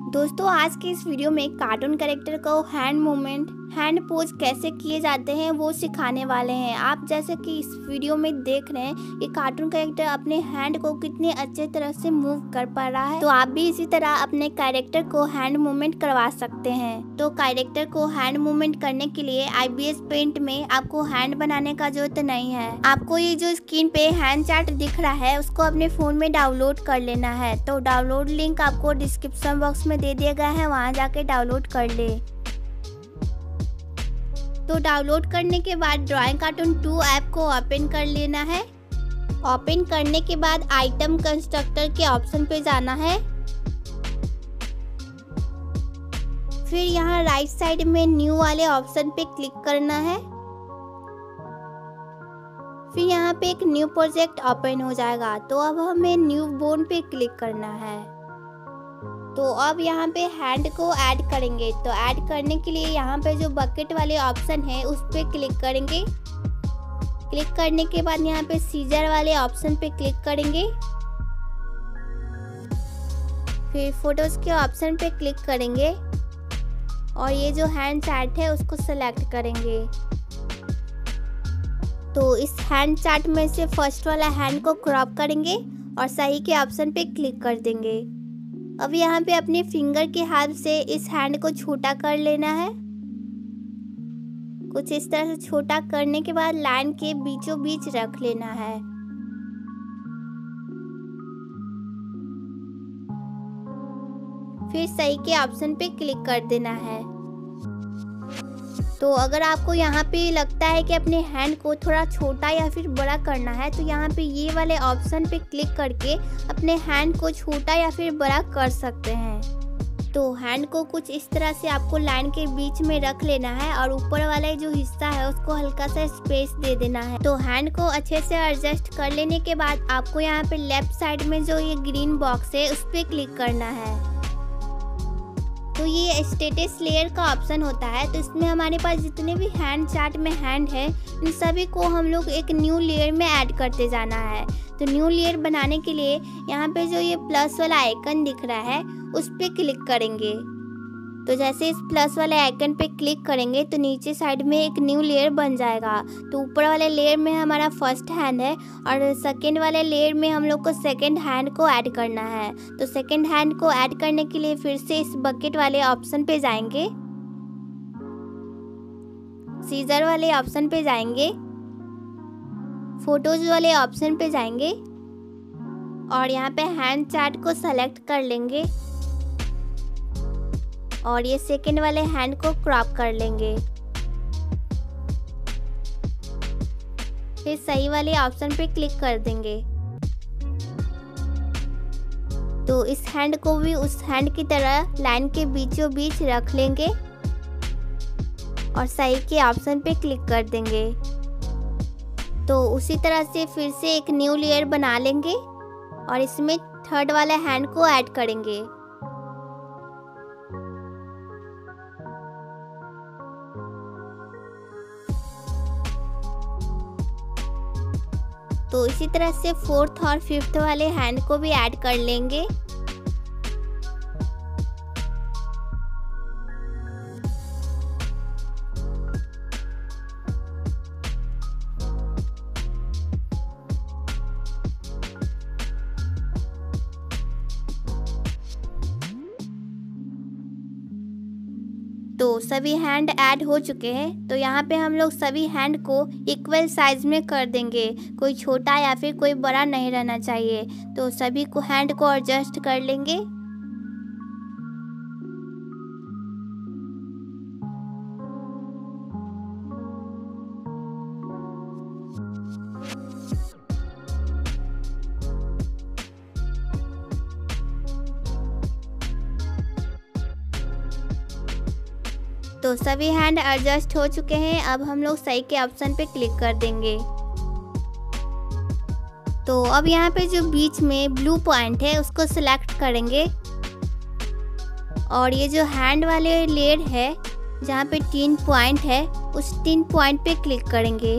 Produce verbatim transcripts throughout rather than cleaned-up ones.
दोस्तों आज के इस वीडियो में कार्टून कैरेक्टर को हैंड मूवमेंट हैंड पोज कैसे किए जाते हैं वो सिखाने वाले हैं। आप जैसे कि इस वीडियो में देख रहे हैं कि कार्टून कैरेक्टर अपने हैंड को कितने अच्छे तरह से मूव कर पा रहा है, तो आप भी इसी तरह अपने कैरेक्टर को हैंड मूवमेंट करवा सकते हैं। तो कैरेक्टर को हैंड मूवमेंट करने के लिए आई बी एस पेंट में आपको हैंड बनाने का जरूरत नहीं है। आपको ये जो स्क्रीन पे हैंड चार्ट दिख रहा है उसको अपने फोन में डाउनलोड कर लेना है। तो डाउनलोड लिंक आपको डिस्क्रिप्शन बॉक्स में दे दिया गया है, वहाँ जाके डाउनलोड कर ले। तो डाउनलोड करने के बाद ड्राइंग कार्टून टू ऐप को ओपन कर लेना है। ओपन करने के बाद आइटम कंस्ट्रक्टर के ऑप्शन पे जाना है। फिर यहाँ राइट साइड में न्यू वाले ऑप्शन पे क्लिक करना है। फिर यहाँ पे एक न्यू प्रोजेक्ट ओपन हो जाएगा। तो अब हमें न्यू बोन पे क्लिक करना है। तो अब यहाँ पे हैंड को ऐड करेंगे। तो ऐड करने के लिए यहाँ पे जो बकेट वाले ऑप्शन है उस पर क्लिक करेंगे। क्लिक करने के बाद यहाँ पे सीजर वाले ऑप्शन पे क्लिक करेंगे। फिर फोटोज के ऑप्शन पे क्लिक करेंगे और ये जो हैंड चार्ट है उसको सेलेक्ट करेंगे। तो इस हैंड चार्ट में से फर्स्ट वाला हैंड को क्रॉप करेंगे और सही के ऑप्शन पे क्लिक कर देंगे। अब यहाँ पे अपने फिंगर के हाथ से इस हैंड को छोटा कर लेना है। कुछ इस तरह से छोटा करने के बाद लाइन के बीचों बीच रख लेना है। फिर सही के ऑप्शन पे क्लिक कर देना है। तो अगर आपको यहाँ पे लगता है कि अपने हैंड को थोड़ा छोटा या फिर बड़ा करना है तो यहाँ पे ये वाले ऑप्शन पे क्लिक करके अपने हैंड को छोटा या फिर बड़ा कर सकते हैं। तो हैंड को कुछ इस तरह से आपको लाइन के बीच में रख लेना है और ऊपर वाला जो हिस्सा है उसको हल्का सा स्पेस दे देना है। तो हैंड को अच्छे से एडजस्ट कर लेने के बाद आपको यहाँ पे लेफ्ट साइड में जो ये ग्रीन बॉक्स है उस पर क्लिक करना है। तो ये स्टेटस लेयर का ऑप्शन होता है। तो इसमें हमारे पास जितने भी हैंड चार्ट में हैंड है इन सभी को हम लोग एक न्यू लेयर में ऐड करते जाना है। तो न्यू लेयर बनाने के लिए यहाँ पे जो ये प्लस वाला आइकन दिख रहा है उस पर क्लिक करेंगे। तो जैसे इस प्लस वाले आइकन पे क्लिक करेंगे तो नीचे साइड में एक न्यू लेयर बन जाएगा। तो ऊपर वाले लेयर में हमारा फर्स्ट हैंड है और सेकेंड वाले लेयर में हम लोग को सेकेंड हैंड को ऐड करना है। तो सेकेंड हैंड को ऐड करने के लिए फिर से इस बकेट वाले ऑप्शन पे जाएंगे, सीजर वाले ऑप्शन पे जाएंगे, फोटोज वाले ऑप्शन पे जाएंगे और यहाँ पे हैंड चार्ट को सेलेक्ट कर लेंगे और ये सेकेंड वाले हैंड को क्रॉप कर लेंगे। फिर सही वाले ऑप्शन पे क्लिक कर देंगे। तो इस हैंड को भी उस हैंड की तरह लाइन के बीचों बीच रख लेंगे और सही के ऑप्शन पे क्लिक कर देंगे। तो उसी तरह से फिर से एक न्यू लेयर बना लेंगे और इसमें थर्ड वाले हैंड को ऐड करेंगे। तो इसी तरह से फोर्थ और फिफ्थ वाले हैंड को भी ऐड कर लेंगे। तो सभी हैंड ऐड हो चुके हैं। तो यहाँ पे हम लोग सभी हैंड को इक्वल साइज में कर देंगे, कोई छोटा या फिर कोई बड़ा नहीं रहना चाहिए। तो सभी को हैंड को एडजस्ट कर लेंगे। तो सभी हैंड एडजस्ट हो चुके हैं। अब हम लोग सही के ऑप्शन पे क्लिक कर देंगे। तो अब यहाँ पे जो बीच में ब्लू पॉइंट है उसको सिलेक्ट करेंगे और ये जो हैंड वाले लेयर है जहाँ पे तीन पॉइंट है उस तीन पॉइंट पे क्लिक करेंगे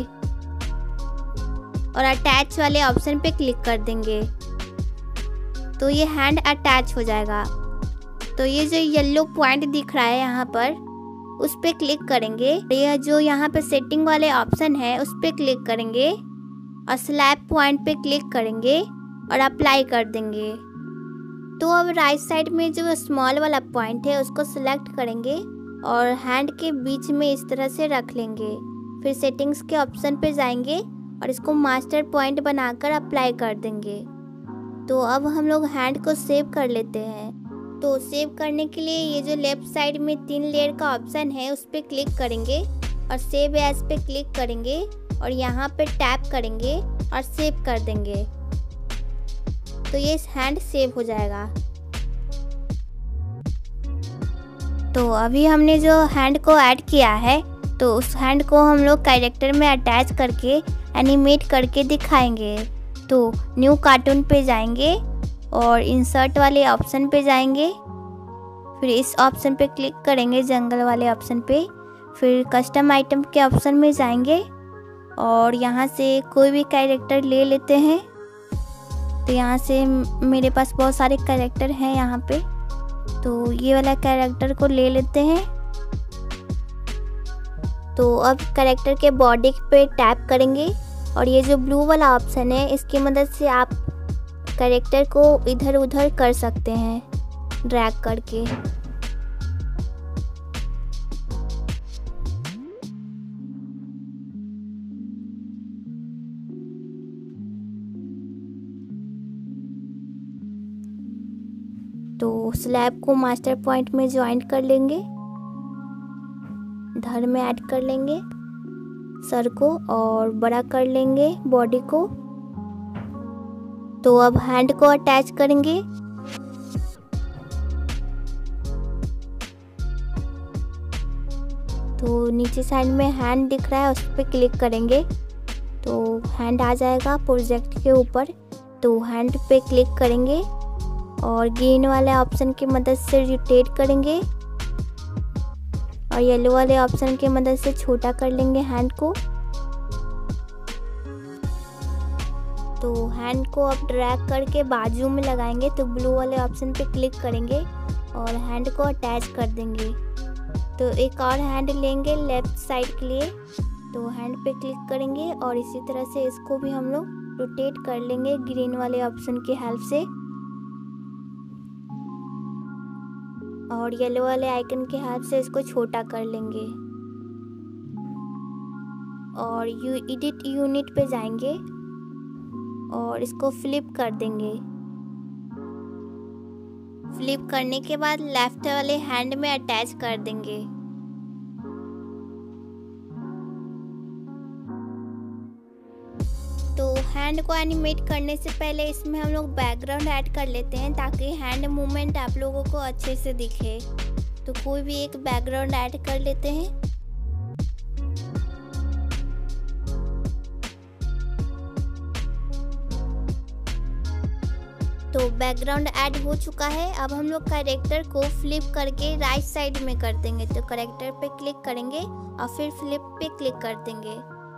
और अटैच वाले ऑप्शन पे क्लिक कर देंगे। तो ये हैंड अटैच हो जाएगा। तो ये जो येलो पॉइंट दिख रहा है यहाँ पर, उस पर क्लिक करेंगे। यह जो यहाँ पे सेटिंग वाले ऑप्शन है उस पर क्लिक करेंगे और स्लैब पॉइंट पे क्लिक करेंगे और अप्लाई कर देंगे। तो अब राइट साइड में जो स्मॉल वाला पॉइंट है उसको सिलेक्ट करेंगे और हैंड के बीच में इस तरह से रख लेंगे। फिर सेटिंग्स के ऑप्शन पे जाएंगे और इसको मास्टर पॉइंट बनाकर अप्लाई कर देंगे। तो अब हम लोग हैंड को सेव कर लेते हैं। तो सेव करने के लिए ये जो लेफ्ट साइड में तीन लेयर का ऑप्शन है उस पर क्लिक करेंगे और सेव एज पे क्लिक करेंगे और यहाँ पे टैप करेंगे और सेव कर देंगे। तो ये हैंड सेव हो जाएगा। तो अभी हमने जो हैंड को ऐड किया है तो उस हैंड को हम लोग कैरेक्टर में अटैच करके एनिमेट करके दिखाएंगे। तो न्यू कार्टून पे जाएंगे और इंसर्ट वाले ऑप्शन पे जाएंगे। फिर इस ऑप्शन पे क्लिक करेंगे, जंगल वाले ऑप्शन पे। फिर कस्टम आइटम के ऑप्शन में जाएंगे और यहाँ से कोई भी कैरेक्टर ले लेते हैं। तो यहाँ से मेरे पास बहुत सारे कैरेक्टर हैं यहाँ पे, तो ये वाला कैरेक्टर को ले लेते हैं। तो अब कैरेक्टर के बॉडी पे टैप करेंगे और ये जो ब्लू वाला ऑप्शन है इसकी मदद से आप कैरेक्टर को इधर उधर कर सकते हैं ड्रैग करके। तो स्लैब को मास्टर पॉइंट में ज्वाइन कर लेंगे, धर में ऐड कर लेंगे सर को और बड़ा कर लेंगे बॉडी को। तो अब हैंड को अटैच करेंगे। तो नीचे साइड में हैंड दिख रहा है उस पर क्लिक करेंगे तो हैंड आ जाएगा प्रोजेक्ट के ऊपर। तो हैंड पे क्लिक करेंगे और ग्रीन वाले ऑप्शन की मदद से रोटेट करेंगे और येलो वाले ऑप्शन की मदद से छोटा कर लेंगे हैंड को। तो हैंड को अब ड्रैग करके बाजू में लगाएंगे। तो ब्लू वाले ऑप्शन पे क्लिक करेंगे और हैंड को अटैच कर देंगे। तो एक और हैंड लेंगे लेफ्ट साइड के लिए। तो हैंड पे क्लिक करेंगे और इसी तरह से इसको भी हम लोग रोटेट कर लेंगे ग्रीन वाले ऑप्शन की हेल्प से। और येलो वाले आइकन के हेल्प से इसको छोटा कर लेंगे और यू एडिट यूनिट पे जाएंगे और इसको फ्लिप कर देंगे। फ्लिप करने के बाद लेफ्ट वाले हैंड में अटैच कर देंगे। तो हैंड को एनिमेट करने से पहले इसमें हम लोग बैकग्राउंड ऐड कर लेते हैं ताकि हैंड मूवमेंट आप लोगों को अच्छे से दिखे। तो कोई भी एक बैकग्राउंड ऐड कर लेते हैं। तो बैकग्राउंड ऐड हो चुका है। अब हम लोग कैरेक्टर को फ्लिप करके राइट साइड में कर देंगे। तो कैरेक्टर पे क्लिक करेंगे और फिर फ्लिप पे क्लिक कर देंगे।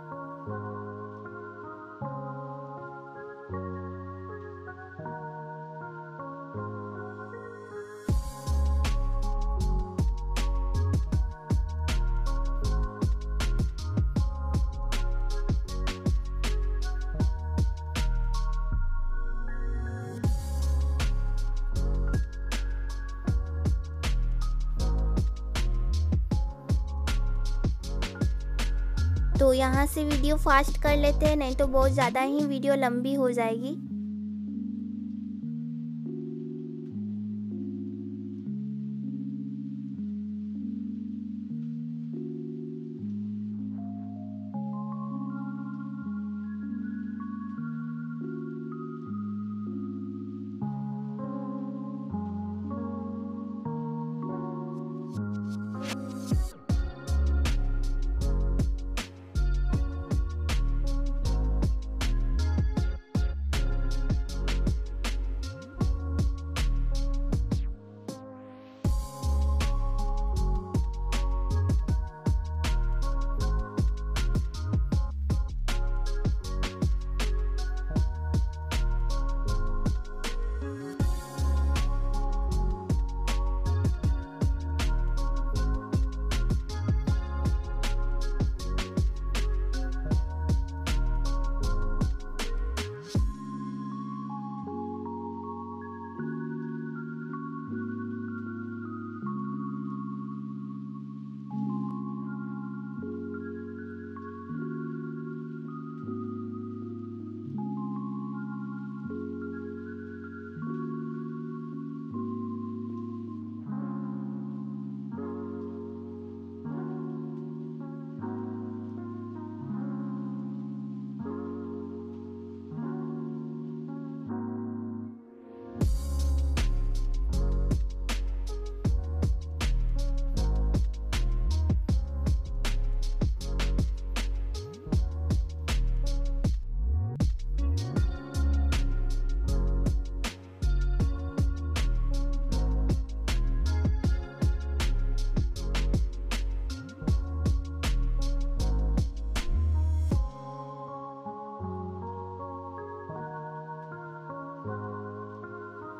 तो यहाँ से वीडियो फास्ट कर लेते हैं, नहीं तो बहुत ज़्यादा ही वीडियो लंबी हो जाएगी।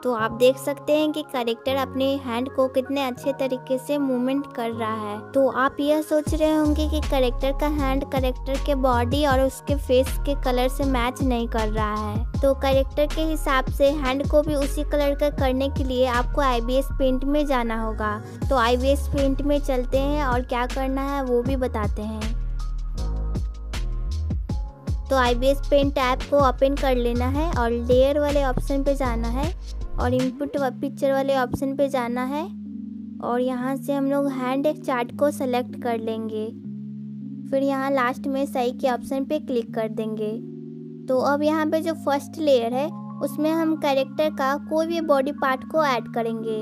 तो आप देख सकते हैं कि कैरेक्टर अपने हैंड को कितने अच्छे तरीके से मूवमेंट कर रहा है। तो आप यह सोच रहे होंगे कि कैरेक्टर का हैंड कैरेक्टर के बॉडी और उसके फेस के कलर से मैच नहीं कर रहा है। तो कैरेक्टर के हिसाब से हैंड को भी उसी कलर का करने के लिए आपको आई बी एस पेंट में जाना होगा। तो आई बी एस पेंट में चलते हैं और क्या करना है वो भी बताते हैं। तो I B S paint app को ओपन कर लेना है और लेयर वाले ऑप्शन पे जाना है और इनपुट व पिक्चर वाले ऑप्शन पे जाना है और यहाँ से हम लोग हैंड चार्ट को सेलेक्ट कर लेंगे। फिर यहाँ लास्ट में सही के ऑप्शन पे क्लिक कर देंगे। तो अब यहाँ पे जो फर्स्ट लेयर है उसमें हम कैरेक्टर का कोई भी बॉडी पार्ट को ऐड करेंगे।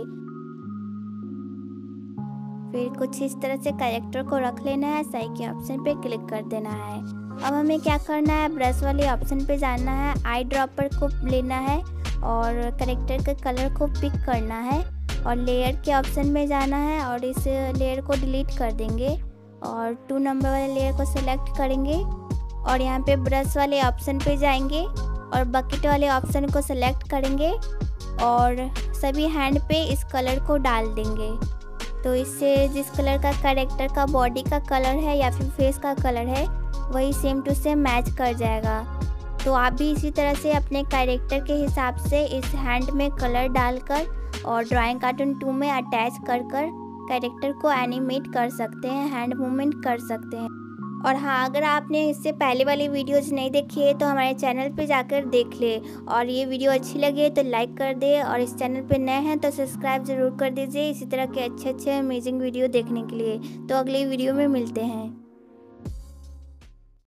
फिर कुछ इस तरह से कैरेक्टर को रख लेना है, सही के ऑप्शन पे क्लिक कर देना है। अब हमें क्या करना है, ब्रश वाले ऑप्शन पे जाना है, आई ड्रॉपर को लेना है और कैरेक्टर के कलर को पिक करना है और लेयर के ऑप्शन में जाना है और इस लेयर को डिलीट कर देंगे और टू नंबर वाले लेयर को सिलेक्ट करेंगे और यहाँ पे ब्रश वाले ऑप्शन पे जाएंगे और बकेट वाले ऑप्शन को सिलेक्ट करेंगे और सभी हैंड पे इस कलर को डाल देंगे। तो इससे जिस कलर का कैरेक्टर का बॉडी का कलर है या फिर फेस का कलर है वही सेम टू सेम मैच कर जाएगा। तो आप भी इसी तरह से अपने कैरेक्टर के हिसाब से इस हैंड में कलर डालकर और ड्राइंग कार्टून टू में अटैच कर कर कैरेक्टर को एनिमेट कर सकते हैं, हैंड मूवमेंट कर सकते हैं। और हाँ, अगर आपने इससे पहले वाली वीडियोज़ नहीं देखी है तो हमारे चैनल पे जाकर देख ले और ये वीडियो अच्छी लगे तो लाइक कर दे और इस चैनल पे नए हैं तो सब्सक्राइब ज़रूर कर दीजिए इसी तरह के अच्छे अच्छे अमेजिंग वीडियो देखने के लिए। तो अगली वीडियो में मिलते हैं।